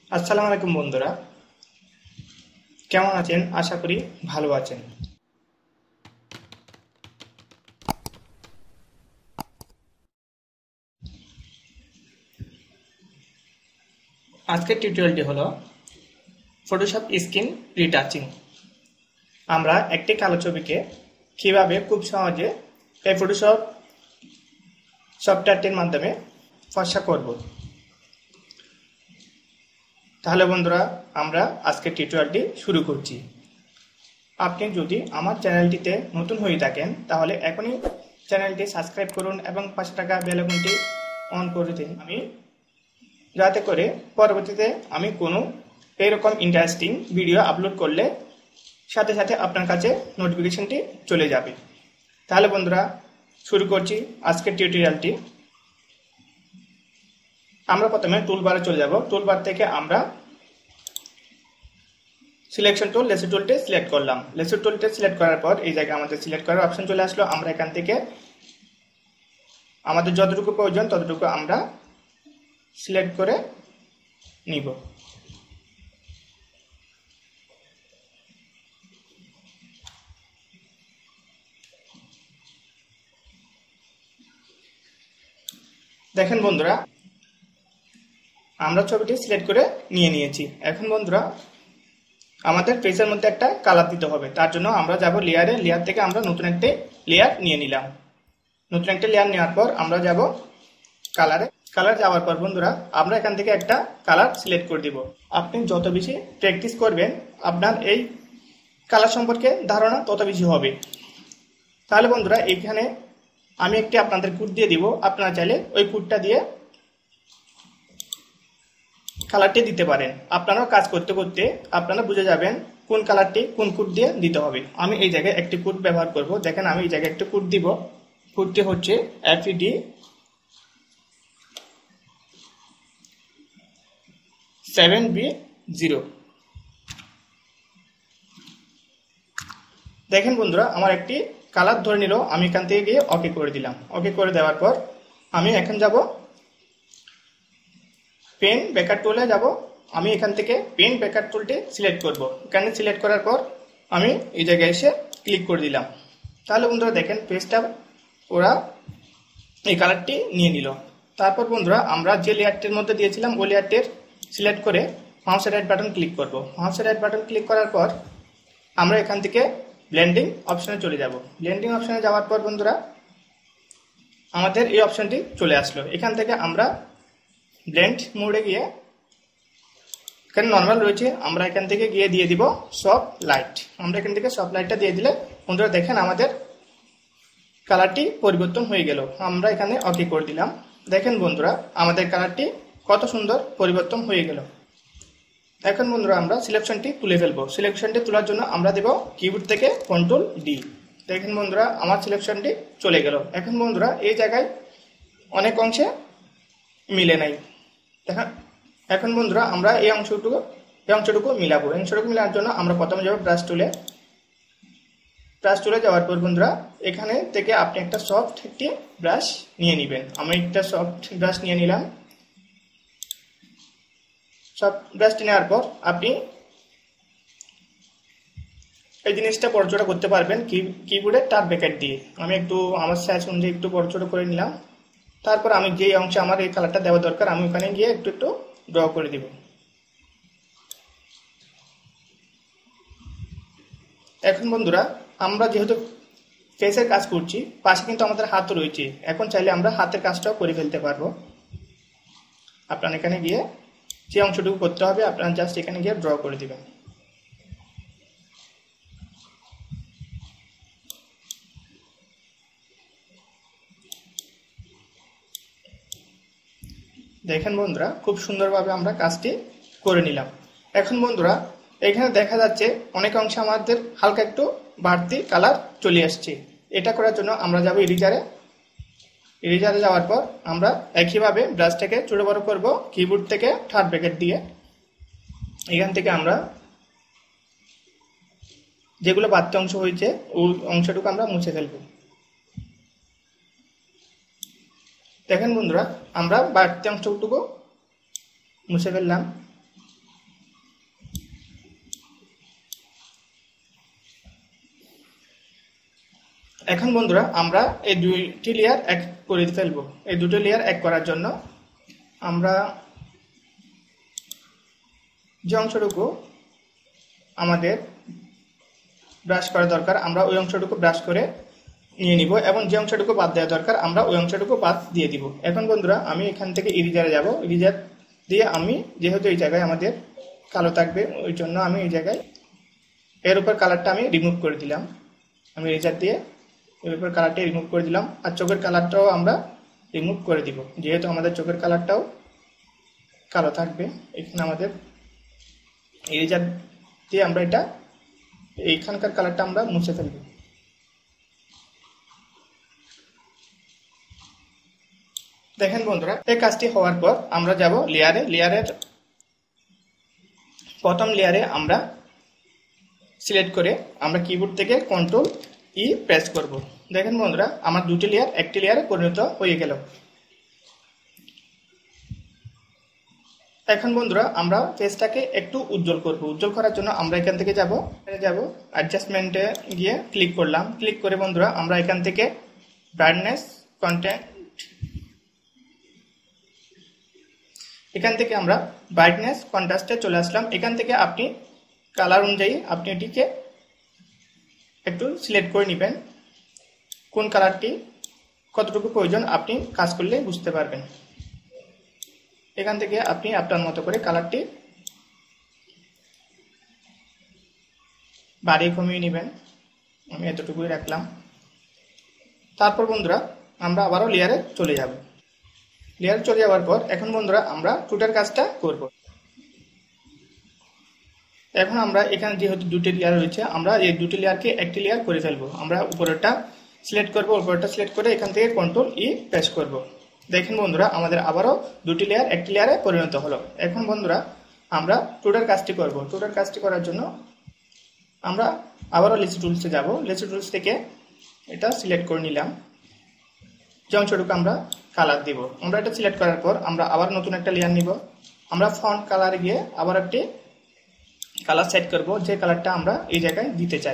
আসসালামু আলাইকুম বন্ধুরা, কেমন আছেন? আশা করি ভালো আছেন। আজকের টিউটোরিয়ালটি হলো ফটোশপ স্ক্রিন রিটাচিং। আমরা একটি কালো ছবিকে কিভাবে খুব সহজে এই ফটোশপ সফটওয়্যারটির মাধ্যমে ফর্সা করব। তাহলে বন্ধুরা, আমরা আজকের টিউটোরিয়ালটি শুরু করছি। আপনি যদি আমার চ্যানেলটিতে নতুন হয়ে থাকেন তাহলে এখনই চ্যানেলটি সাবস্ক্রাইব করুন এবং পাশে থাকা বেল আইকনটি অন করে দিন, যাতে করে পরবর্তীতে আমি কোনো এরকম ইন্টারেস্টিং ভিডিও আপলোড করলে সাথে সাথে আপনার কাছে নোটিফিকেশনটি চলে যাবে। তাহলে বন্ধুরা, শুরু করছি আজকের টিউটোরিয়ালটি। আমরা প্রথমে টুলবারে চলে যাব। টুলবার থেকে আমরা সিলেকশন টুল, লেসো টুলটি সিলেক্ট করলাম। লেসো টুলটি সিলেক্ট করার পর এই জায়গায় আমাদের সিলেক্ট করার অপশন চলে আসলো। আমরা এখান থেকে আমাদের যতটুকু প্রয়োজন ততটুকু আমরা সিলেক্ট করে নিব। দেখেন বন্ধুরা, আমরা ছবিটি সিলেক্ট করে নিয়েছি। এখন বন্ধুরা, আমাদের পেজের মধ্যে একটা কালার দিতে হবে। তার জন্য আমরা যাব লেয়ারে। লেয়ার থেকে আমরা নতুন একটা লেয়ার নিয়ে নিলাম। নতুন একটা লেয়ার নেওয়ার পর আমরা যাব কালারে। কালার যাওয়ার পর বন্ধুরা, আমরা এখান থেকে একটা কালার সিলেক্ট করে দিব। আপনি যত বেশি প্র্যাকটিস করবেন আপনার এই কালার সম্পর্কে ধারণা তত বেশি হবে। তাহলে বন্ধুরা, এইখানে আমি একটি আপনাদের কোড দিয়ে দিব। আপনারা চাইলে ওই কোডটা দিয়ে কালারটি দিতে পারেন। আপনারাও কাজ করতে করতে আপনারা বুঝে যাবেন কোন কালারটি কোন কোড দিয়ে দিতে হবে। আমি এই জায়গায় একটি কোড ব্যবহার করব। দেখেন, আমি এই জায়গায় একটি কোড দিব। কোডটি হচ্ছে FED 7B0। দেখেন বন্ধুরা, আমার একটি কালার ধরে নিল। আমি এখান থেকে গিয়ে ওকে করে দিলাম। ওকে করে দেওয়ার পর আমি এখন যাব পেন বেকার টুলে যাব। আমি এখান থেকে পেন বেকার টুলটি সিলেক্ট করব। এখানে সিলেক্ট করার পর আমি এই জায়গায় এসে ক্লিক করে দিলাম। তাহলে বন্ধুরা দেখেন, পেজটা ওরা এই কালারটি নিয়ে নিল। তারপর বন্ধুরা, আমরা যে লেয়ারটির মধ্যে দিয়েছিলাম ওই লেয়ারটির সিলেক্ট করে মাউসের রাইট বাটন ক্লিক করব। মাউসের রাইট বাটন ক্লিক করার পর আমরা এখান থেকে ব্লেন্ডিং অপশনে চলে যাব। ব্লেন্ডিং অপশনে যাওয়ার পর বন্ধুরা, আমাদের এই অপশনটি চলে আসলো। এখান থেকে আমরা ব্লেন্ড মোডে গিয়ে, এখানে নর্মাল রয়েছে, আমরা এখান থেকে গিয়ে দিয়ে দিব সফট লাইট। আমরা এখান থেকে সফট লাইটটা দিয়ে দিলে বন্ধুরা দেখেন আমাদের কালারটি পরিবর্তন হয়ে গেল। আমরা এখানে ওকে করে দিলাম। দেখেন বন্ধুরা, আমাদের কালারটি কত সুন্দর পরিবর্তন হয়ে গেল। এখন বন্ধুরা, আমরা সিলেকশনটি তুলে ফেলবো। সিলেকশনটি তোলার জন্য আমরা দেব কিবোর্ড থেকে Ctrl+D। দেখেন বন্ধুরা, আমার সিলেকশনটি চলে গেল। এখন বন্ধুরা, এই জায়গায় অনেক অংশে মিলে নাই। দেখেন, এখন বন্ধুরা আমরা এই অংশটুকু মিলাবো। এই অংশটুকু মিলানোর জন্য আমরা প্রথমে যাব ব্রাশ টুলে। ব্রাশ টুলে যাওয়ার পর বন্ধুরা, এখানে থেকে আপনি একটা সফট একটি ব্রাশ নিয়ে নেবেন। আমি একটা সফট ব্রাশ নিয়ে নিলাম। সফট ব্রাশটি নেওয়ার পর আপনি এই জিনিসটা বড় করতে পারবেন কিবোর্ডের টাচ ব্যাকেট দিয়ে। আমি একটু আমার সাইজ অনুযায়ী একটু বড় করে নিলাম। তারপর আমি যে অংশে আমার এই কালারটা দেওয়া দরকার আমি ওখানে গিয়ে একটু ড্র করে দিব। এখন বন্ধুরা, আমরা যেহেতু ফেসের কাজ করছি, পাশে কিন্তু আমাদের হাত রয়েছে। এখন চাইলে আমরা হাতের কাজটাও করে ফেলতে পারবো। আপনার এখানে গিয়ে যে অংশটুকু করতে হবে আপনার জাস্ট এখানে গিয়ে ড্র করে দিবেন। দেখেন বন্ধুরা, খুব সুন্দরভাবে আমরা কাজটি করে নিলাম। এখন বন্ধুরা, এখানে দেখা যাচ্ছে অনেক অংশে আমাদের হালকা একটু বাড়তি কালার চলে আসছে। এটা করার জন্য আমরা যাব ইরেজারে। ইরেজারে যাওয়ার পর আমরা একইভাবে ব্রাশটাকে ছোট বড় করব কিবোর্ড থেকে থার্ড ব্র্যাকেট দিয়ে। এখান থেকে আমরা যেগুলো বাড়তি অংশ হয়েছে ওই অংশটুকু আমরা মুছে ফেলব। দেখেন বন্ধুরা, আমরা বাড়তি অংশটুকু মুছে ফেললাম। এখন বন্ধুরা আমরা এই দুইটি লেয়ার এক করে ফেলবো। এই দুটো লেয়ার এক করার জন্য আমরা যে অংশটুকু আমাদের ব্রাশ করা দরকার আমরা ওই অংশটুকু ব্রাশ করে নিয়ে নিব, এবং যে অংশটুকু বাদ দেওয়া দরকার আমরা ওই অংশটুকু বাদ দিয়ে দিব। এখন বন্ধুরা আমি এখান থেকে ইরেজারে যাব। ইরেজার দিয়ে আমি যেহেতু এই জায়গায় আমাদের কালো থাকবে ওই জন্য আমি এই জায়গায় এর উপর কালারটা আমি রিমুভ করে দিলাম। আমি ইরেজার দিয়ে এর উপর কালারটা রিমুভ করে দিলাম, আর চোখের কালারটাও আমরা রিমুভ করে দিব, যেহেতু আমাদের চোখের কালারটাও কালো থাকবে। এখানে আমাদের ইরেজার দিয়ে আমরা এটা এইখানকার কালারটা আমরা মুছে ফেলব। দেখেন বন্ধুরা এই কাজটি হওয়ার পর আমরা যাব লেয়ারে। লেয়ারের প্রথম লেয়ারে আমরা সিলেক্ট করে আমরা কিবোর্ড থেকে কন্ট্রোল ই প্রেস করব। দেখেন বন্ধুরা আমার দুটি লেয়ার একটি লেয়ারে পরিণত হয়ে গেল। এখন বন্ধুরা আমরা ফেসটাকে একটু উজ্জ্বল করব। উজ্জ্বল করার জন্য আমরা এখান থেকে যাব অ্যাডজাস্টমেন্টে গিয়ে ক্লিক করলাম। ক্লিক করে বন্ধুরা আমরা এখান থেকে ব্রাইটনেস কন্টেন্ট, এখান থেকে আমরা ব্রাইটনেস কন্ট্রাস্টে চলে আসলাম। এখান থেকে আপনি কালার অনুযায়ী আপনি এটিকে একটু সিলেক্ট করে নেবেন, কোন কালারটি কতটুকু প্রয়োজন আপনি কাজ করলে বুঝতে পারবেন। এখান থেকে আপনি আপনার মতো করে কালারটি বাড়িয়ে কমিয়ে নেবেন। আমি এতটুকুই রাখলাম। তারপর বন্ধুরা আমরা আবারও লেয়ারে চলে যাব। লেয়ারে চলে যাওয়ার পর এখন বন্ধুরা আমরা টুটার কাজটা করব। এখন আমরা এখানে যেহেতু দুটি লেয়ার রয়েছে আমরা এই দুটি লেয়ারকে একটি লেয়ার করে ফেলবো। আমরা উপরেরটা সিলেক্ট করব, উপরেরটা সিলেক্ট করে এখান থেকে কন্ট্রোল ই প্রেস করব। দেখেন বন্ধুরা আমাদের আবারও দুটি লেয়ার একটি লেয়ারে পরিণত হলো। এখন বন্ধুরা আমরা টুটার কাজটি করব। টুটার কাজটি করার জন্য আমরা আবারও লেসি টুলসে যাব। লেসি টুলস থেকে এটা সিলেক্ট করে নিলাম, যে অংশটুকু আমরা কালার দিব। আমরা এটা সিলেক্ট করার পর আমরা আবার নতুন একটা লেয়ার নিব। আমরা ফন্ট কালারে গিয়ে আবার একটি কালার সেট করব, যে কালারটা আমরা এই জায়গায় দিতে চাই।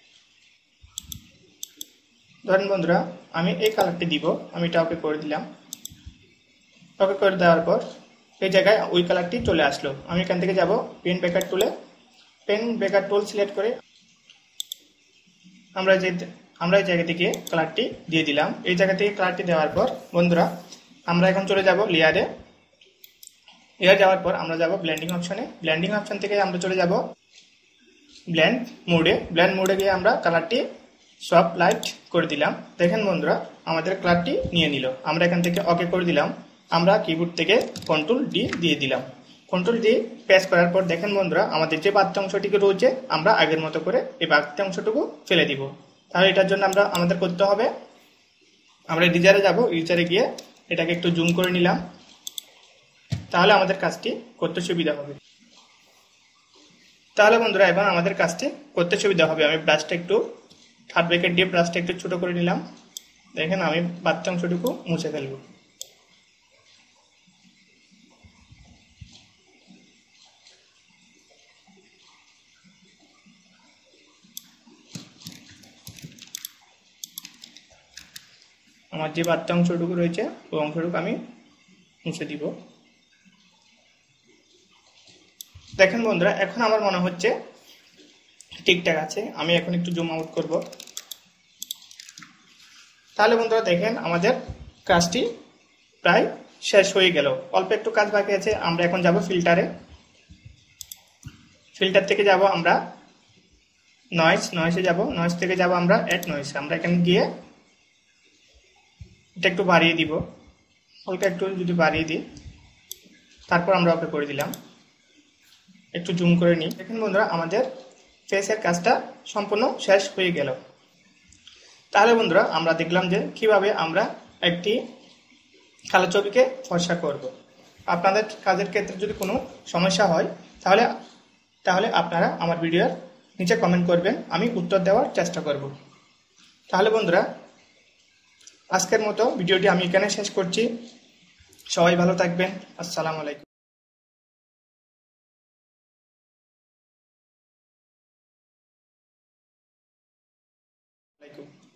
ধরেন বন্ধুরা আমি এই কালারটি দিব, আমি এটা ওকে করে দিলাম। ওকে করে দেওয়ার পর এই জায়গায় ওই কালারটি চলে আসলো। আমি এখান থেকে যাব পেন বেকার টুলে, পেন বেকার টুল সিলেক্ট করে আমরা এই জায়গা থেকে কালারটি দিয়ে দিলাম। এই জায়গা থেকে কালারটি দেওয়ার পর বন্ধুরা আমরা এখন চলে যাব লেয়ারে। লেয়ার যাওয়ার পর আমরা যাব ব্লেন্ডিং অপশনে। ব্লেন্ডিং অপশন থেকে আমরা চলে যাব ব্লেন্ড মোডে। ব্লেন্ড মোডে গিয়ে আমরা কালারটি সফট লাইট করে দিলাম। দেখেন বন্ধুরা আমাদের কালারটি নিয়ে নিল। আমরা এখান থেকে ওকে করে দিলাম। আমরা কিবোর্ড থেকে কন্ট্রোল ডি দিয়ে দিলাম। কন্ট্রোল ডি প্রেস করার পর দেখেন বন্ধুরা আমাদের যে বাড়তি অংশটিকে রয়েছে আমরা আগের মতো করে এই বাড়তি অংশটুকু ফেলে দিব। তাহলে এটার জন্য আমাদের করতে হবে, আমরা ইরেজারে যাব। ইরেজারে গিয়ে এটাকে একটু জুম করে নিলাম, তাহলে আমাদের কাজটি করতে সুবিধা হবে। তাহলে বন্ধুরা এখন আমাদের কাজটি করতে সুবিধা হবে। আমি ব্রাশটা একটু থার্ড ব্রেকেট দিয়ে ব্রাশটা একটু ছোট করে নিলাম। দেখেন আমি বাড়তি অংশটুকু মুছে ফেলব। আমার যে বাড়তি অংশটুকু রয়েছে ওই অংশটুকু আমি মুছে দিব। দেখেন বন্ধুরা এখন আমার মনে হচ্ছে ঠিকঠাক আছে। আমি এখন একটু জুম আউট করব। তাহলে বন্ধুরা দেখেন আমাদের কাজটি প্রায় শেষ হয়ে গেল। অল্প একটু কাজ বাকি আছে। আমরা এখন যাব ফিল্টারে। ফিল্টার থেকে যাব আমরা নয়েসে যাব। নয়েস থেকে যাব আমরা অ্যাড নয়েস। আমরা এখানে গিয়ে এটা একটু বাড়িয়ে দিব, হালকা একটু যদি বাড়িয়ে দিই, তারপর আমরা ওকে করে দিলাম। একটু জুম করে নিই। দেখেন বন্ধুরা আমাদের ফেসের কাজটা সম্পূর্ণ শেষ হয়ে গেল। তাহলে বন্ধুরা আমরা দেখলাম যে কিভাবে আমরা একটি কালো ছবিকে ফর্সা করব। আপনাদের কাজের ক্ষেত্রে যদি কোনো সমস্যা হয় তাহলে আপনারা আমার ভিডিওর নিচে কমেন্ট করবেন, আমি উত্তর দেওয়ার চেষ্টা করব। তাহলে বন্ধুরা আজকের মতো ভিডিওটি আমি এখানে শেষ করছি। সবাই ভালো থাকবেন। আসসালামু আলাইকুম।